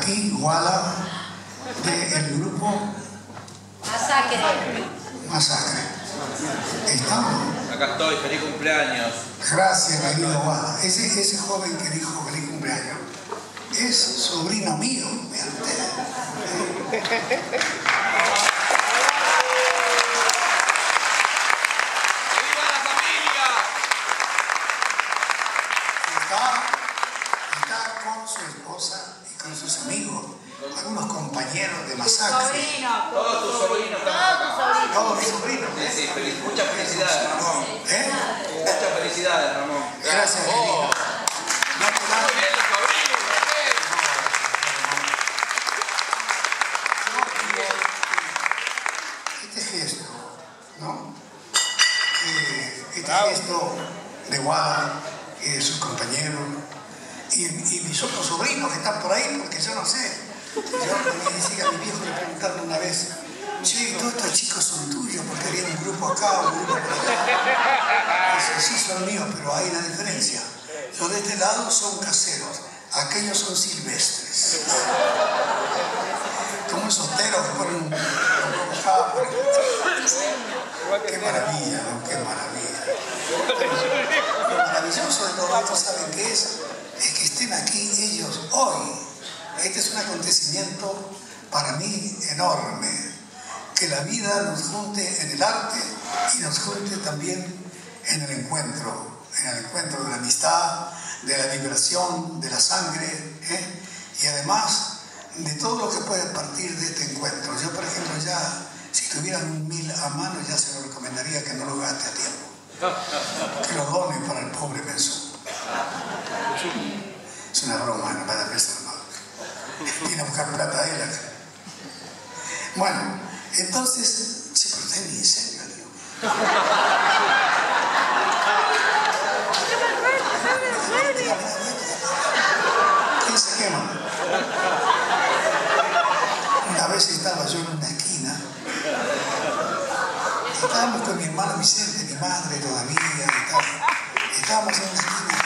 aquí, Wala, del grupo Masacre. ¿Estamos? Acá estoy, feliz cumpleaños. Gracias, querido Wala. Ese joven que dijo feliz cumpleaños es sobrino mío, vean ustedes. Está con su esposa y con sus amigos, algunos compañeros de Masacre. Todos tus sobrinos. Todos mis sobrinos. Sí, muchas felicidades, Ramón. Muchas felicidades, Ramón. Gracias, querido. Muy bien, los sobrinos. Este gesto, ¿no? Este gesto de Wada y de sus compañeros y mis otros sobrinos que están por ahí, porque yo no sé. Yo me decía a mi viejo, le preguntaron una vez: che, todos estos chicos son tuyos, porque había un grupo acá, un grupo por allá. Dice, sí, son míos, pero hay una diferencia. Los de este lado son caseros, aquellos son silvestres. Como esos teros que ponen un acá. Qué maravilla, ¿no? Qué maravilla. Lo maravilloso de todo esto, ¿saben qué es? Es que estén aquí ellos hoy. Este es un acontecimiento para mí enorme. Que la vida nos junte en el arte y nos junte también en el encuentro de la amistad, de la vibración, de la sangre, y además de todo lo que puede partir de este encuentro. Yo, por ejemplo, ya, si tuvieran 1000 a mano, ya se lo recomendaría que no lo gaste a tiempo, que lo done para el pobre mensual. Es una broma, no vaya a pensar mal. Viene a buscar plata a él acá. Bueno, entonces, se protege mi incendio, digo. ¿Quién se quema? Una vez estaba yo en una esquina, estábamos con mi hermano Vicente, mi madre todavía, estábamos en una esquina.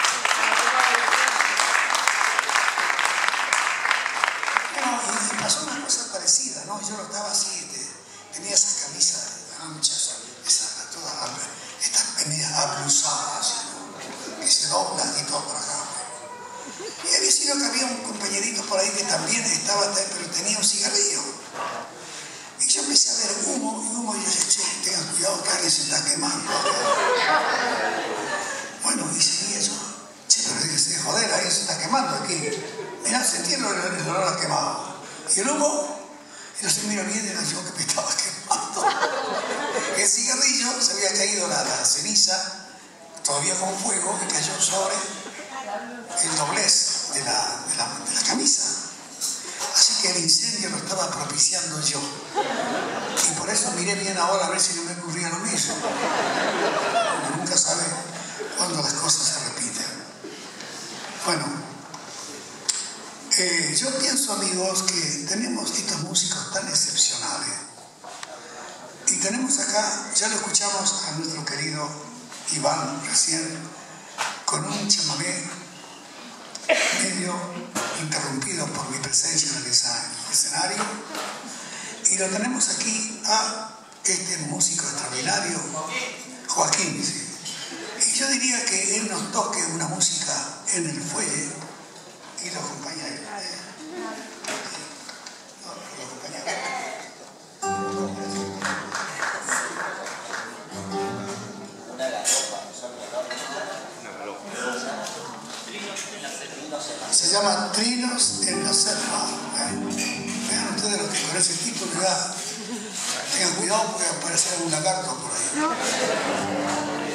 Y pasó una cosa parecida, ¿no? Yo no estaba así, tenía esa camisa ancha, estas medias ablusadas, ¿no? Que se doblan y todo por acá. Y había sido que había un compañerito por ahí que también estaba, pero tenía un cigarrillo. Y yo empecé a ver humo, y yo dije, che, tengan cuidado que alguien se está quemando. Bueno, y seguía yo, che, pero déjese de joder, alguien se está quemando aquí. Mirá, sentí el olor a quemado. Y el humo, y no se mira bien, era yo que me estaba quemando. El cigarrillo, se había caído la ceniza, todavía con fuego, y cayó sobre el doblez de la camisa. Así que el incendio lo estaba propiciando yo. Y por eso miré bien ahora a ver si no me ocurría lo mismo. Uno nunca sabe cuándo las cosas se repiten. Bueno. Yo pienso, amigos, que tenemos estos músicos tan excepcionales y tenemos acá, ya lo escuchamos a nuestro querido Iván recién, con un chamamé medio interrumpido por mi presencia en el escenario, y lo tenemos aquí a este músico extraordinario, Joaquín, ¿sí? Y yo diría que él nos toque una música en el fuelle y lo acompaña él. Se llama Trinos en la Selva. Vean ustedes los que con ese título ya tengan cuidado porque aparecerá un lagarto por ahí.